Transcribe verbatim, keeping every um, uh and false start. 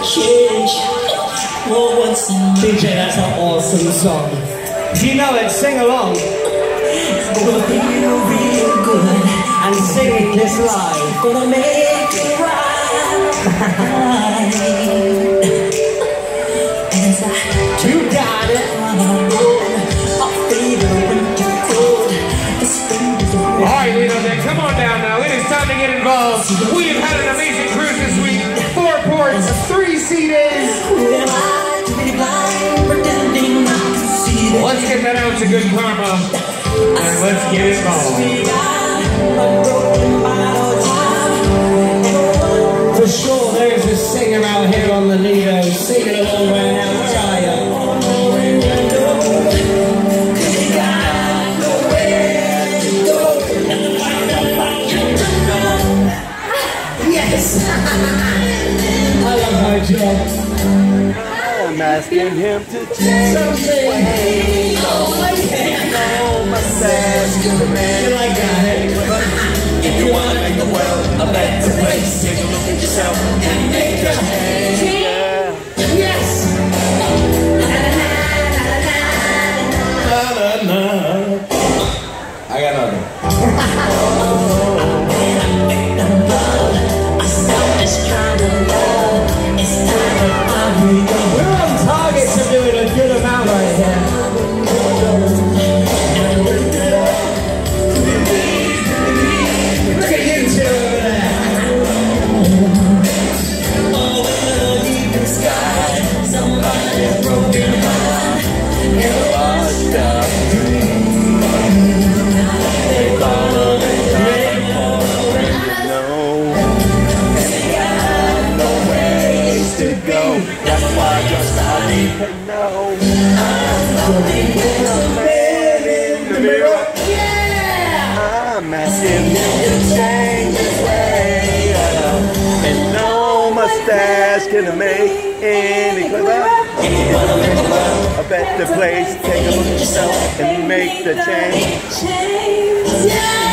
change. Oh, once in D J, that's an awesome song. If you know it, sing along. gonna feel real good. And singing this live. Gonna make it right. As I You got it. Alright, Lino, then come on down now. It is time to get involved. We have had an amazing cruise this week. Four ports, three C days. Let's get that out to good karma. And let's get involved. For sure, there's a singer out here on the Lido singing along right now. Where are you? I love my job. I'm asking him to change something. Oh, I can't know myself. You like that? If you want to make the world a better place, take a look at yourself and make a change. Yes! Na, na, na. I got nothing. We're on target to doing a good amount right here. Look at you two over there. Oh, in the evening sky, somebody's broken heart and washed up dream. They follow the dream. They got no ways to go. That's why just I need to know. I'm looking at a man in the mirror. Yeah! I'm asking him to change his way. And no mustache can make any clever. A better place. Take a look at yourself and make the change. Change. Yeah.